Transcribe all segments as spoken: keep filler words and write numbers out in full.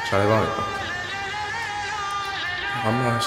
잘해봐 이거. 엄마 씨.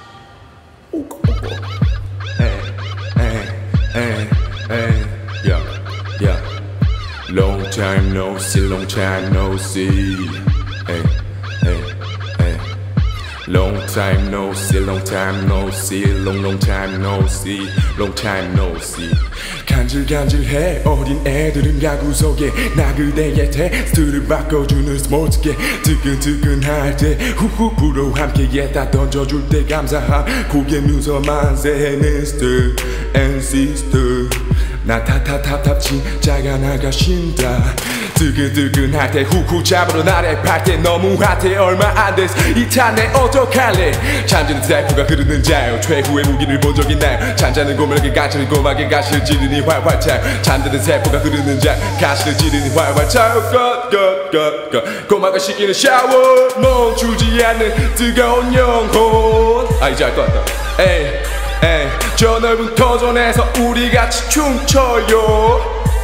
오고 오고. 에이 에이 에이 에이. Yeah yeah. Long time no see, long time no see. Hey hey hey. Long time no see, long time no see, long long time no see, long time no see. 간질간질해 어린 애들은 가구석에 나 그대의 테스트를 바꿔주는 스포츠계 뜨끈뜨끈할 때 후후 불어 함께에다 던져줄 때 감사함 고개 누서 만세 미스터 앤 시스터 나 탑탑탑탑 진짜가 나가신다 뜨끈뜨끈할 때 후후 잡으러 나를 팔 때 너무 핫해 얼마 안 됐어 이 탄에 어떡할래 잠자는 세포가 흐르는 자요 최후의 무기를 본 적 있나요 잠자는 고물하게 가시를 고막에 가시를 찌르니 활활 차요 잠드는 세포가 흐르는 자 가시를 찌르니 활활 차요 껏껏껏껏 고막을 식히는 샤워 멈추지 않는 뜨거운 영혼 아 이제 알 것 같다 에이 에이 저 넓은 터전에서 우리 같이 춤춰요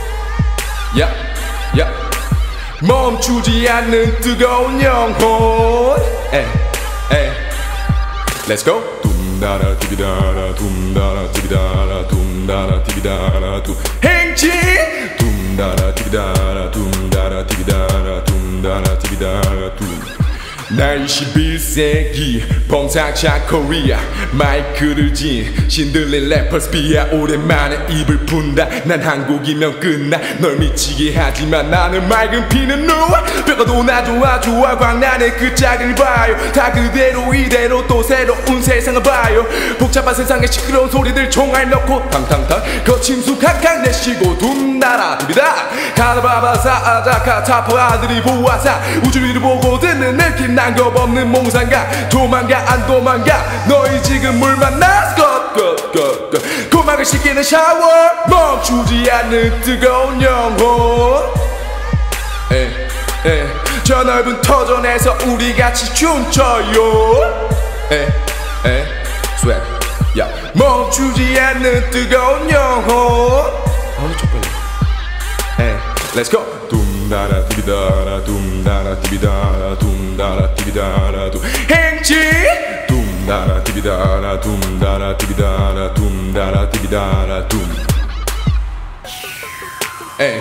야 야 멈추지 않는 뜨거운 영혼 에이 에이 Let's go 둠다라 디비다라 둠다라 디비다라 둠다라 디비다라 둠 행진 둠다라 디비다라 둠다라 디비다라 둠다라 디비다라 둠 나 이십일 세기 범상차 코리아 마이크를 진 신들린 래퍼스 비야 오랜만에 입을 푼다 난 한국이면 끝나 널 미치게 하지만 나는 맑은 피는 누워 뼈가도 나 좋아 좋아 광란의 그 짝을 봐요 다 그대로 이대로 또 새로운 세상을 봐요 복잡한 세상에 시끄러운 소리들 총알 넣고 탕탕탕 거친 숲캉캉 내쉬고 둠나라 둠이다 가다바바사 아자카 타퍼 아들이 보아사 우주 위를 보고 듣는 느낌 난 겁 없는 몽상가 도망가 안 도망가 너희 지금 물 만나 껏껏껏껏 고막을 씻기는 샤워 멈추지 않는 뜨거운 영혼 에이 에이 저 넓은 터전에서 우리 같이 춤춰요 에이 에이 스웩 야 멈추지 않는 뜨거운 영혼 어느 쪽 빨리 에이 Let's go 둠다라 디비다라 둠다라 디비다라 둠다라 디비다라 둠 행진 둠다라 디비다라 둠다라 디비다라 둠다라 디비다라 둠 에이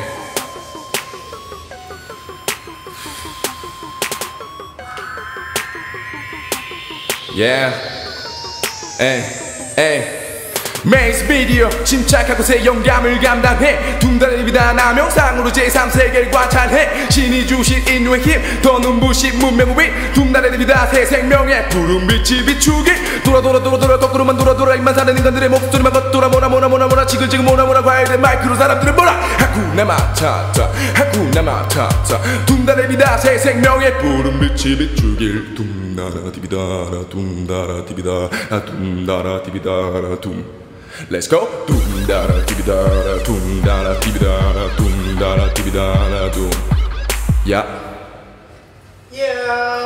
Yeah 에이 에이 메이스 비디오 침착하고 새 영감을 감당해 둠다리비다 남영상으로 제삼 세계를 관찰해 신이 주신 인류의 힘 더 눈부신 문명의 위 둠다리비다 새 생명의 푸른 빛이 비추길 돌아 돌아 돌아 돌아 거꾸로만 돌아 돌아 입만 사는 인간들의 목소리만 걷돌아 모나 모나 모나 모나 지글지글 모나 모나 과일의 마이크로 사람들은 뭐라 하쿠나 마타타 하쿠나 마타타 둠다리비다 새 생명의 푸른 빛이 비추길 둠다라 디비다라 둠다라 디비다라 둠다라 디비다라 둠 Let's go 둠다라 디비다라 둠다라 디비다라 둠다라 디비다라 둠 Yeah Yeah